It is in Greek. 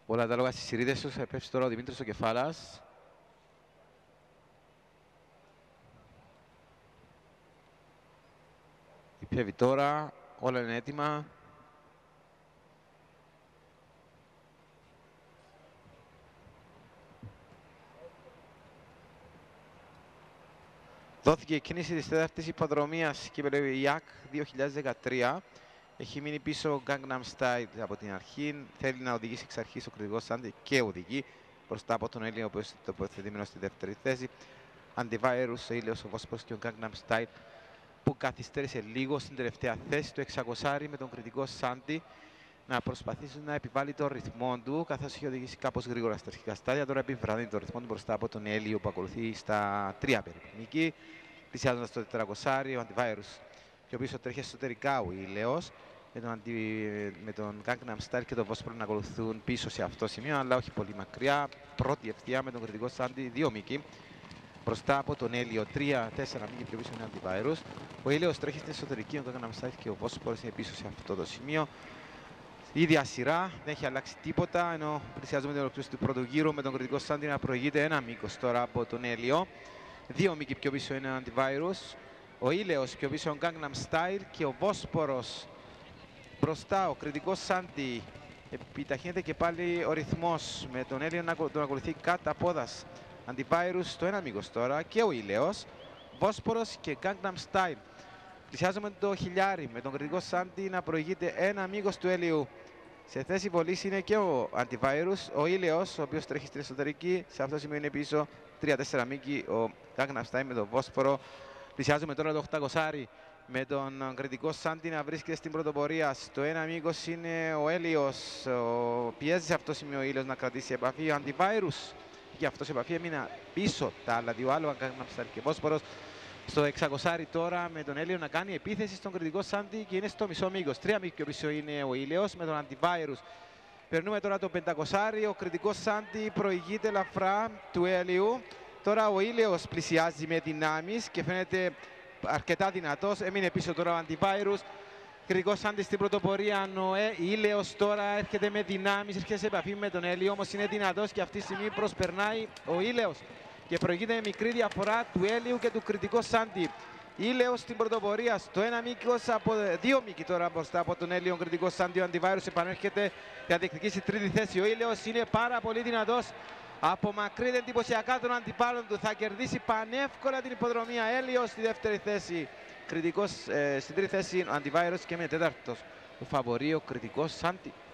Όλα τα λόγια στις σειρίδες τους, πέφτει τώρα ο Δημήτρης ο Κεφάλας. Υπέβει τώρα, όλα είναι έτοιμα. Δόθηκε η κίνηση της τέταρτης υποδρομίας κύπελλο ΙΑΚ 2013. Έχει μείνει πίσω ο Gangnam Style από την αρχή. Θέλει να οδηγήσει εξ αρχής ο κριτικός Σάντι και οδηγεί μπροστά από τον Έλληνο, ο οποίος είναι τοποθετημένος στη δεύτερη θέση. Antivirus, ο Ήλιος, ο Βόσπορος και ο Gangnam Style που καθυστέρησε λίγο στην τελευταία θέση. Το 600 με τον κριτικό Σάντι να προσπαθήσει να επιβάλλει τον ρυθμό του, καθώς είχε οδηγήσει κάπως γρήγορα στα αρχικά στάδια. Τώρα επιβραδύνει τον ρυθμό του μπροστά από τον Έλιο που ακολουθεί στα 3 περίπου. Πλησιάζοντας το 400, ο Antivirus. Και ο πίσω τρέχει εσωτερικά ο Ήλιος, με τον Gangnam Style και τον Βόσπορο να ακολουθούν πίσω σε αυτό το σημείο, αλλά όχι πολύ μακριά. Πρώτη ευθεία με τον κριτικό Σάντι, 2 μήκη. Μπροστά από τον Έλιο, 3-4 μήκη πιο πίσω είναι ο Antivirus. Ο Ήλιος τρέχει στην εσωτερική, ο Gangnam Style και ο Βόσπορος είναι πίσω σε αυτό το σημείο. Η ίδια σειρά, δεν έχει αλλάξει τίποτα, ενώ πλησιάζουμε την ολοκλήρωση του πρώτου γύρου με τον κριτικό Σάντι να προηγείται ένα μήκος τώρα από τον Έλιο. 2 μήκη πιο πίσω είναι ο Antivirus. Ο Ήλιος πιο πίσω ο Gangnam Style και ο Βόσπορος μπροστά. Ο κριτικός Σάντι επιταχύνεται και πάλι ο ρυθμός με τον Έλιο να τον ακολουθεί κατά πόδας. Antivirus στο ένα μήκος τώρα και ο Ήλιος, Βόσπορος και Gangnam Style. Πλησιάζουμε το χιλιάρι με τον κριτικό Σάντι να προηγείται ένα μήκος του Έλιου. Σε θέση βολής είναι και ο Antivirus, ο Ήλιος, ο οποίος τρέχει στην εσωτερική. Σε αυτό το σημείο είναι πίσω 3-4 μήκη ο Gangnam Style με τον Βόσπορο. Πλησιάζουμε τώρα το 800 με τον κριτικό Σάντι να βρίσκεται στην πρωτοπορία. Στο ένα μήκος είναι ο Έλιος. Πιέζει σε αυτό το σημείο ο Ήλιος να κρατήσει επαφή. Ο Antivirus και αυτό σε επαφή έμεινε πίσω τα άλλα δύο άλλο, Gangnam Style και Βόσπορος. Στο 600 τώρα με τον Έλιο να κάνει επίθεση στον κριτικό Σάντι και είναι στο μισό μήκος. 3 μήκη πιο πίσω είναι ο Ήλιος με τον Antivirus. Περνούμε τώρα το 500, ο κριτικός Σάντι προηγείται ελαφρά του Έλιου. Τώρα ο Ήλιος πλησιάζει με δυνάμεις και φαίνεται αρκετά δυνατός. Έμεινε πίσω τώρα ο Antivirus. Κριτικός Σάντι στην πρωτοπορία. Ο Ήλιος τώρα έρχεται με δυνάμεις, έρχεται σε επαφή με τον Έλιο, όμως είναι δυνατός και αυτή τη στιγμή προσπερνάει ο Ήλιος και προηγείται με μικρή διαφορά του Έλιου και του κριτικού Σάντι. Ήλιος στην πρωτοπορία στο ένα μήκος από 2 μήκη τώρα μπροστά από τον Έλιο. Ο κριτικός Σάντι, ο Antivirus επανέρχεται για να διεκδικήσει τρίτη θέση. Ο Ήλιος είναι πάρα πολύ δυνατός. Απομακρύνεται εντυπωσιακά τον αντιπάλων του. Θα κερδίσει πανεύκολα την υποδρομία. Έλιος στη δεύτερη θέση. Κριτικός στην τρίτη θέση ο Antivirus και με τέταρτος ο φαβορί ο κριτικός Σάντι.